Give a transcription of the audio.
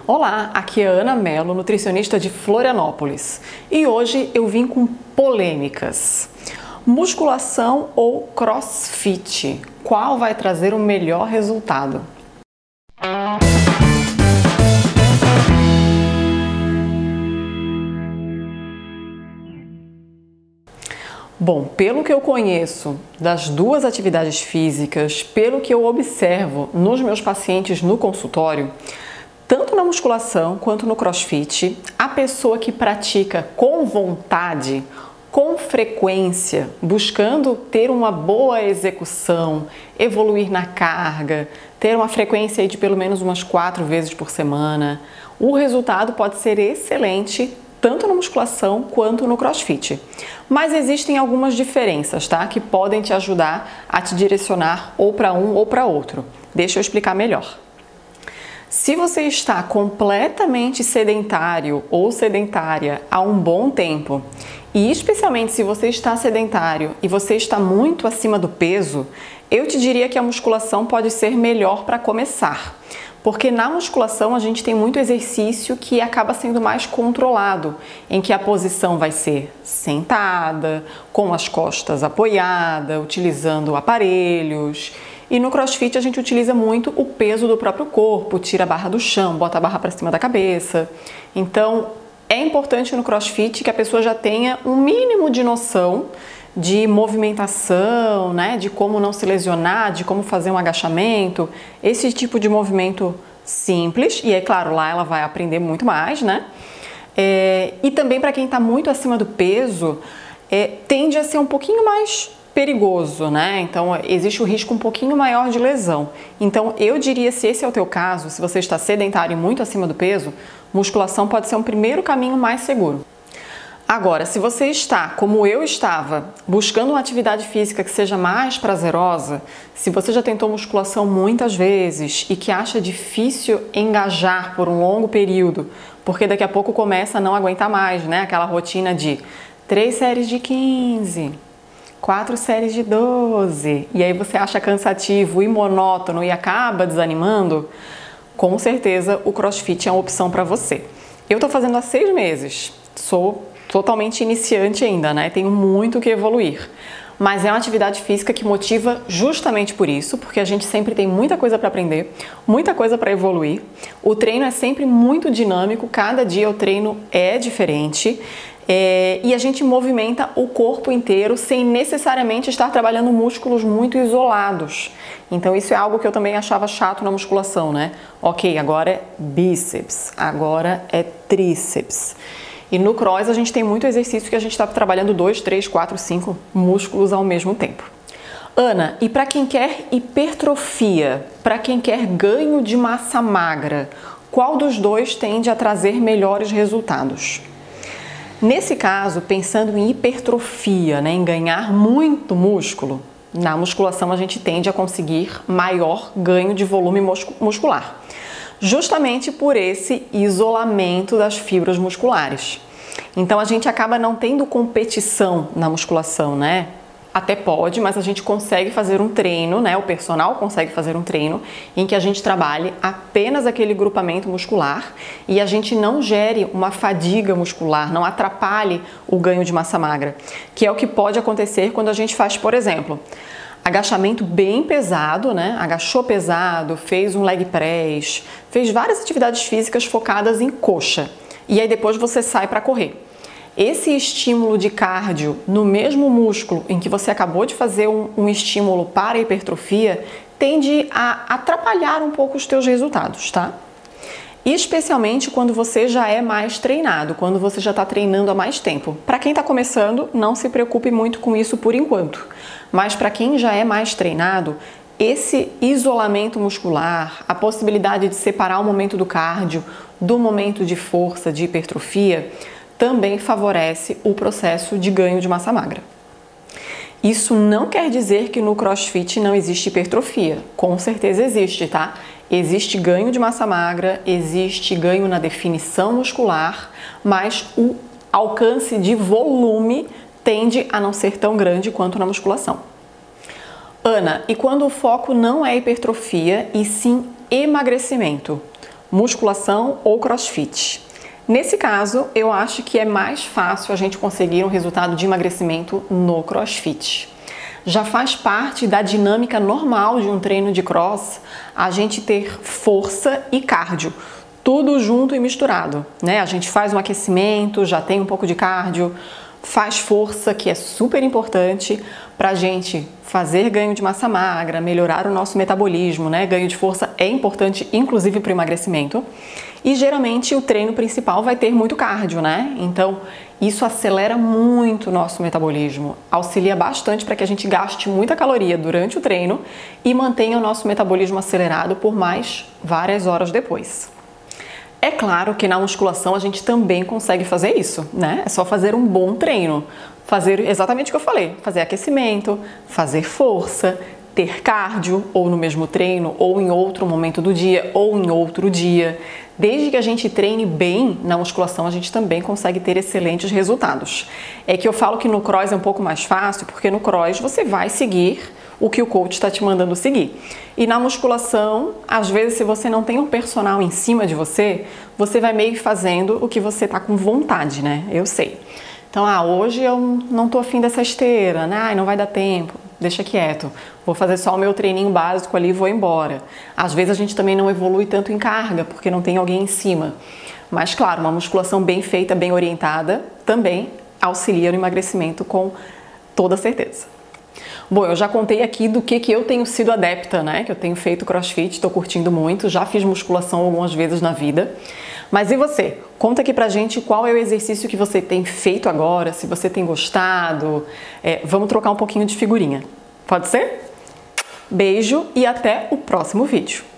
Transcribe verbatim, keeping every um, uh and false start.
Olá, aqui é a Ana Mello, nutricionista de Florianópolis, e hoje eu vim com polêmicas. Musculação ou CrossFit? Qual vai trazer o melhor resultado? Bom, pelo que eu conheço das duas atividades físicas, pelo que eu observo nos meus pacientes no consultório, tanto na musculação quanto no CrossFit, a pessoa que pratica com vontade, com frequência, buscando ter uma boa execução, evoluir na carga, ter uma frequência de pelo menos umas quatro vezes por semana, o resultado pode ser excelente tanto na musculação quanto no CrossFit. Mas existem algumas diferenças, tá? Que podem te ajudar a te direcionar ou para um ou para outro. Deixa eu explicar melhor. Se você está completamente sedentário ou sedentária há um bom tempo, e especialmente se você está sedentário e você está muito acima do peso, eu te diria que a musculação pode ser melhor para começar. Porque na musculação a gente tem muito exercício que acaba sendo mais controlado, em que a posição vai ser sentada, com as costas apoiadas, utilizando aparelhos. E no CrossFit a gente utiliza muito o peso do próprio corpo, tira a barra do chão, bota a barra para cima da cabeça. Então é importante no CrossFit que a pessoa já tenha um mínimo de noção de movimentação, né, de como não se lesionar, de como fazer um agachamento, esse tipo de movimento simples, e é claro, lá ela vai aprender muito mais, né? É, e também para quem está muito acima do peso, é, tende a ser um pouquinho mais perigoso, né? Então existe o risco um pouquinho maior de lesão. Então eu diria, se esse é o teu caso, se você está sedentário e muito acima do peso, musculação pode ser um primeiro caminho mais seguro. Agora, se você está, como eu estava, buscando uma atividade física que seja mais prazerosa, se você já tentou musculação muitas vezes e que acha difícil engajar por um longo período, porque daqui a pouco começa a não aguentar mais, né? Aquela rotina de três séries de quinze, quatro séries de doze, e aí você acha cansativo e monótono e acaba desanimando, com certeza o CrossFit é uma opção para você. Eu estou fazendo há seis meses, sou totalmente iniciante ainda, né? Tenho muito que evoluir. Mas é uma atividade física que motiva justamente por isso, porque a gente sempre tem muita coisa para aprender, muita coisa para evoluir. O treino é sempre muito dinâmico, cada dia o treino é diferente. É, e a gente movimenta o corpo inteiro sem necessariamente estar trabalhando músculos muito isolados. Então isso é algo que eu também achava chato na musculação, né? Ok, agora é bíceps, agora é tríceps. E no cross a gente tem muito exercício que a gente está trabalhando dois, três, quatro, cinco músculos ao mesmo tempo. Ana, e para quem quer hipertrofia, para quem quer ganho de massa magra, qual dos dois tende a trazer melhores resultados? Nesse caso, pensando em hipertrofia, né, em ganhar muito músculo, na musculação a gente tende a conseguir maior ganho de volume muscular, justamente por esse isolamento das fibras musculares. Então a gente acaba não tendo competição na musculação, né? Até pode, mas a gente consegue fazer um treino, né? O personal consegue fazer um treino em que a gente trabalhe apenas aquele grupamento muscular e a gente não gere uma fadiga muscular, não atrapalhe o ganho de massa magra, que é o que pode acontecer quando a gente faz, por exemplo, agachamento bem pesado, né? Agachou pesado, fez um leg press, fez várias atividades físicas focadas em coxa e aí depois você sai para correr. Esse estímulo de cardio no mesmo músculo em que você acabou de fazer um, um estímulo para a hipertrofia tende a atrapalhar um pouco os teus resultados, tá? Especialmente quando você já é mais treinado, quando você já está treinando há mais tempo. Para quem está começando, não se preocupe muito com isso por enquanto. Mas para quem já é mais treinado, esse isolamento muscular, a possibilidade de separar o momento do cardio do momento de força, de hipertrofia, também favorece o processo de ganho de massa magra. Isso não quer dizer que no CrossFit não existe hipertrofia. Com certeza existe, tá? Existe ganho de massa magra, existe ganho na definição muscular, mas o alcance de volume tende a não ser tão grande quanto na musculação. Ana, e quando o foco não é hipertrofia e sim emagrecimento? musculação ou crossfit. Nesse caso, eu acho que é mais fácil a gente conseguir um resultado de emagrecimento no crossfit. Já faz parte da dinâmica normal de um treino de cross a gente ter força e cardio, tudo junto e misturado, né? A gente faz um aquecimento, já tem um pouco de cardio, faz força, que é super importante para a gente fazer ganho de massa magra, melhorar o nosso metabolismo, né? Ganho de força é importante, inclusive para o emagrecimento. E geralmente o treino principal vai ter muito cardio, né? Então isso acelera muito o nosso metabolismo, auxilia bastante para que a gente gaste muita caloria durante o treino e mantenha o nosso metabolismo acelerado por mais várias horas depois. É claro que na musculação a gente também consegue fazer isso, né? É só fazer um bom treino, fazer exatamente o que eu falei, fazer aquecimento, fazer força, ter cardio, ou no mesmo treino, ou em outro momento do dia, ou em outro dia. Desde que a gente treine bem na musculação, a gente também consegue ter excelentes resultados. É que eu falo que no cross é um pouco mais fácil, porque no cross você vai seguir o que o coach está te mandando seguir. E na musculação, às vezes, se você não tem um personal em cima de você, você vai meio fazendo o que você tá com vontade, né? Eu sei. Então, ah, hoje eu não tô afim dessa esteira, né? Ai, não vai dar tempo, deixa quieto. Vou fazer só o meu treininho básico ali e vou embora. Às vezes a gente também não evolui tanto em carga, porque não tem alguém em cima. Mas, claro, uma musculação bem feita, bem orientada, também auxilia no emagrecimento com toda certeza. Bom, eu já contei aqui do que, que eu tenho sido adepta, né? Que eu tenho feito crossfit, estou curtindo muito, já fiz musculação algumas vezes na vida. Mas e você? Conta aqui pra gente qual é o exercício que você tem feito agora, se você tem gostado. É, vamos trocar um pouquinho de figurinha. Pode ser? Beijo e até o próximo vídeo.